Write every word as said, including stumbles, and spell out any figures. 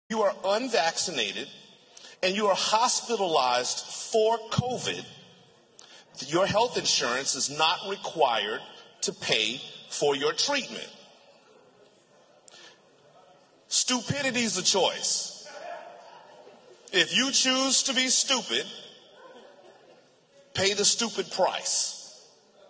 you are unvaccinated and you are hospitalized for COVID, your health insurance is not required to pay for your treatment. Stupidity is a choice. If you choose to be stupid, pay the stupid price.